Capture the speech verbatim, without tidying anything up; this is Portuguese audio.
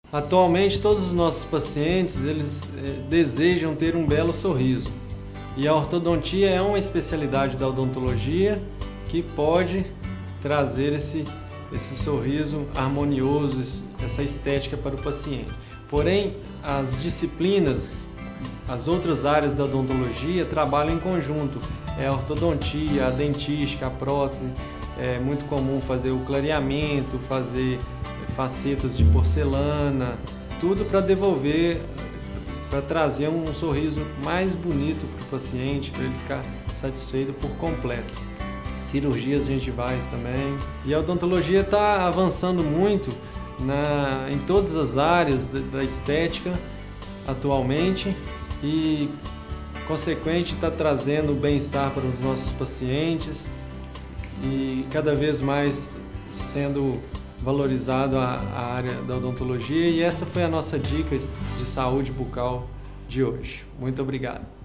Atualmente, todos os nossos pacientes eles eh, desejam ter um belo sorriso. E a ortodontia é uma especialidade da odontologia que pode trazer esse, esse sorriso harmonioso, essa estética para o paciente. Porém, as disciplinas, as outras áreas da odontologia trabalham em conjunto. É a ortodontia, a dentística, a prótese. É muito comum fazer o clareamento, fazer facetas de porcelana, tudo para devolver, para trazer um sorriso mais bonito para o paciente, para ele ficar satisfeito por completo. Cirurgias gengivais também. E a odontologia está avançando muito na, em todas as áreas da, da estética atualmente e, consequente, está trazendo bem-estar para os nossos pacientes e cada vez mais sendo valorizado a, a área da odontologia. E essa foi a nossa dica de saúde bucal de hoje. Muito obrigado.